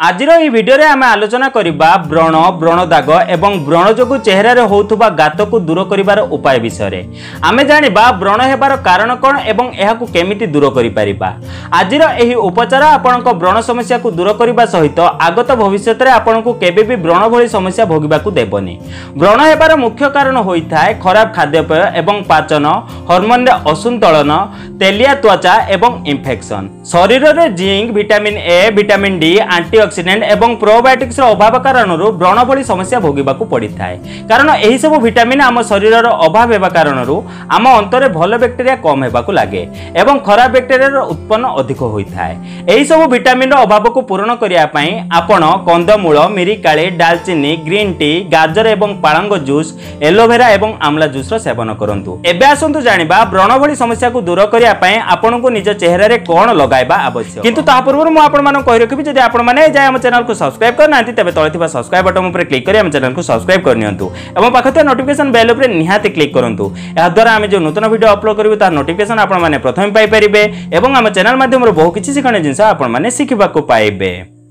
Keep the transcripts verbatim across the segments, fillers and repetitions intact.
आज भिडियो आम आलोचना करबा व्रण व्रण दाग एवं व्रण जो चेहरा होउथुबा गात को दूर करिवार उपाय विषय आम जानिबा व्रण हेबार कारण कौन एवं एहाकु केमिति दूर करि परिबा। आज एही उपचार आपनक व्रण समस्या को दूर करिबा सहित आगत भविष्य में आपनकु केबे भी व्रण भली समस्या भोगिबाकु देबनी। व्रण हेबार मुख्य कारण होइथाय खराब खाद्यपेय एवं पाचन, हार्मोन रे असंतुलन, तेलिया त्वचा एवं इन्फेक्शन। शरीर में zinc, vitamin A, vitamin D, antioxidant एवं प्रोबायोटिक्स अभाव कारण व्रण भली समस्या भोगिबाकु पड़िथाय। कारण एही सब विटामिन आम शरीर अभाव हेबा कारण आम अंतरे भल बैक्टेरिया कम हेबाकु लागे एवं खराब बैक्टेरिया उत्पन्न अधिक होइथाय। एही सब विटामिन अभाव को पूर्ण करिया पई आपण कंदमूल, मिरिकाली, दालचीनी, ग्रीन टी, गाजर एवं पालंग जूस, एलोवेरा एवं आमला जूस रो सेवन करंतु। एबे आसंतु जानिबा व्रण भली समस्या को दूर करिया पई आपनको निज चेहरा रे कोन लगाइबा आवश्यक। किंतु ता पूर्व मु आपण मानको कहि रखिबि जदि आपण माने जाय हम चैनल को सब्सक्राइब करना तबे तळे थिबा सब्सक्राइब बटन ऊपर क्लिक करी हम चैनल को सब्सक्राइब करनियंतु एवं पाखते नोटिफिकेशन बेल ऊपर निहाती क्लिक करंतु। या द्वारा हम जो नूतन वीडियो अपलोड करिवु तार नोटिफिकेशन आपण माने प्रथम पाई परिबे एवं हम चैनल माध्यम रे बहु किछि सिखणे जिंस आपण माने सिखिबा को पाइबे।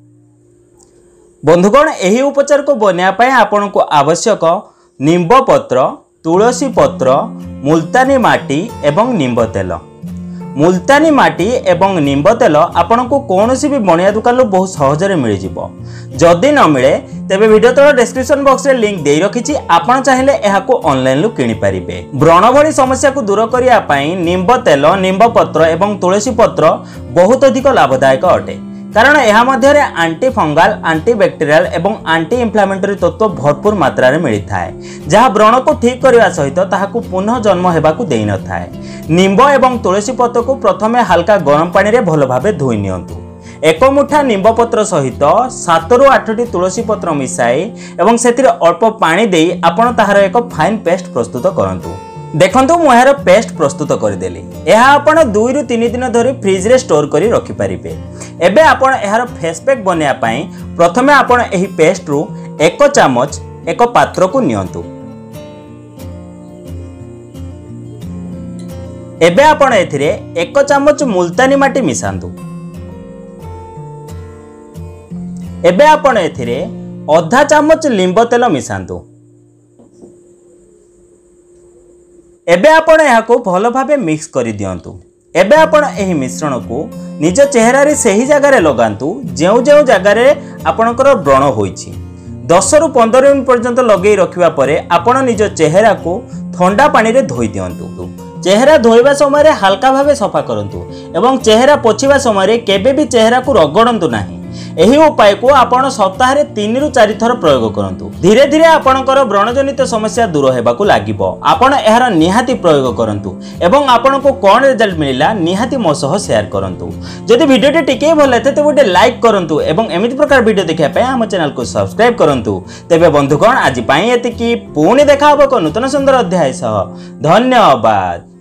बंधुगण एही उपचार को बनिया पय आपण को आवश्यक निंब पत्र, तुलसी पत्र, मुल्तानी माटी एवं निंब तेल। मुल्तानी माटी एवं निंब तेल आपण को कौन सी भी बनिया दुकान बहुत सहजरे मिल जिवो। जदि न मिले तेबे वीडियो तल डिस्क्रिप्शन बॉक्स रे लिंक दे रखिछि, आपण चाहिले एहाको ऑनलाइन लु किनि पारिबे। व्रण भली समस्या को दूर करिया पई निंब तेल, निंब पत्र एवं तुलसी पत्र बहुत अधिक लाभदायक अटे। कारण यह मध्य आंटी फंगाल, आंटी बैक्टेरियल एवं आंटी इन्फ्लामेटरी तत्व भरपूर मात्रा रे मिलता है, जहाँ व्रण को ठीक करने सहित ताहाकु पुनः जन्म हेबाकु देई न थाए। निंब एवं तुलसी पत्र को प्रथमे हल्का गरम पानी रे भल भाबे धोई नियंतु। एक मुठा निंब पत्र सहित सात रु आठ टी तुलसी पत्र मिसाई एवं सेतिरे अल्प पानी देई आपण ताहार एक फाइन पेस्ट प्रस्तुत करंतु। देखंतु मु यार पेस्ट प्रस्तुत करदेली। यह आपण दुई रु तीन दिन धरी फ्रिज रे स्टोर करी रखि परिबे। एबे आपण यार फेस पैक बनिया पई प्रथमे आपण एही पेस्ट रु एक चमच एक पात्र को नियंतु। एबे आपण एथिरे एक चमच मुल्तानी माटी मिसांतु। एबे आपण एथिरे आधा चमच लिंब तेल मिसांतु। एबे आपण एहाको भल भाबे मिक्स करि दियंतु। एबे आपण एही मिश्रण को निज चेहरा रे सही जगह रे लगांतु जेउ जेउ जगह रे आपणकर व्रण होईछि। दस रु पंद्रह मिनिट पर्यंत लगेई रखिबा परे आपण निज चेहरा को ठंडा पानी रे धोई दियंतु। चेहरा धोइबा समय रे हल्का भाबे सफा करंतु एवं चेहरा पोछिबा समय रे केबे भी चेहरा को रगड़ंतु नाही। एही उपाय को आपण सप्ताह रे तीन रु चार थर प्रयोग करंतु। धीरे धीरे आपणकर व्रणजनित समस्या दूर हेबाकु लागिबो। आपण एहार निहाती प्रयोग करंतु एवं आपण को कोन रिजल्ट मिलिला निहाती मो सह शेयर करंतु। जदि वीडियो टे टिके भल लागे त गोटे लाइक करंतु एवं एमिति प्रकार वीडियो देखिया पय हम चैनल को सब्सक्राइब करंतु। तेबे बंधुगण आज पई एतिकी पुणी देखा हबो को नूतन सुंदर अध्याय सह। धन्यवाद।